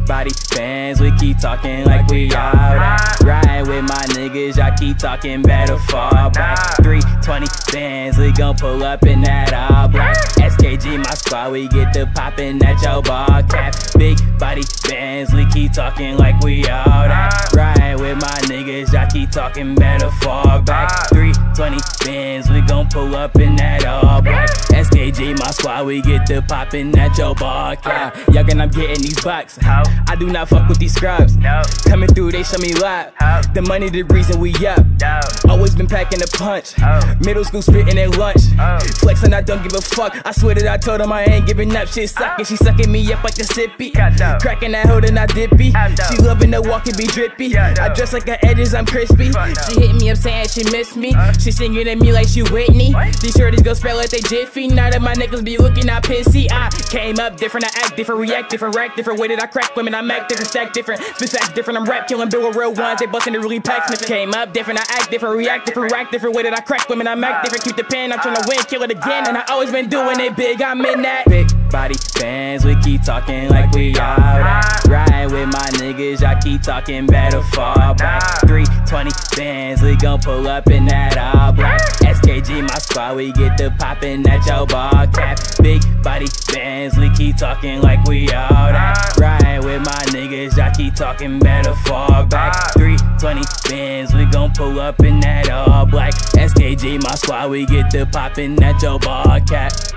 body bands, we keep talking like we all that. Riding with my niggas, y'all keep talking, better fall back. 320 bands, we gon' pull up in that all black. SKG, my squad, we get the poppin' at your ball cap. Big body bands, we keep talking like we all that. Riding with my niggas, y'all keep talking, better fall back. 320 bands, we gon' pull up in that all black. SKG, my squad, we get the poppin' at your ball cap. Youngin', I'm getting these bucks. I do not fuck with these scrubs. Coming through, they show me love. The money, the reason we up. Always been packing a punch. Middle school spitting at lunch. Flexing, I don't give a fuck. I swear that I told him I ain't giving up. Shit sucking, she sucking me up like a sippy. Cracking that hoe, then I dippy. She loving the walk and be drippy. I dress like her edges, I'm crispy. She hit me up saying she miss me. She singing at me like she Whitney. These shorties go spell like they jiffy. Now that my niggas be looking out pissy. I came up different, I act different, react different, rack different. Way that I crack women, I mac different, stack different. Spit facts different, I'm rap killing, bill with real ones. They bustin' the really pack sniffing. Came up different, I act different, react different, rack different. Way that I crack women, I mac different. Keep the pen, I'm tryna win, kill it again. And I always been doing it big, I'm in that. Big body bands, we keep talking like we all that. Riding with my niggas, y'all keep talking, better fall back. 320 bands, we gon' pull up in that all black. SKG, my squad, we get the poppin' at your ball cap. Big body bands, we keep talking like we all that. Riding with my niggas, y'all keep talking, better fall back. 320 bands, we gon' pull up in that all black. SKG, my squad, we get the poppin' at your ball cap.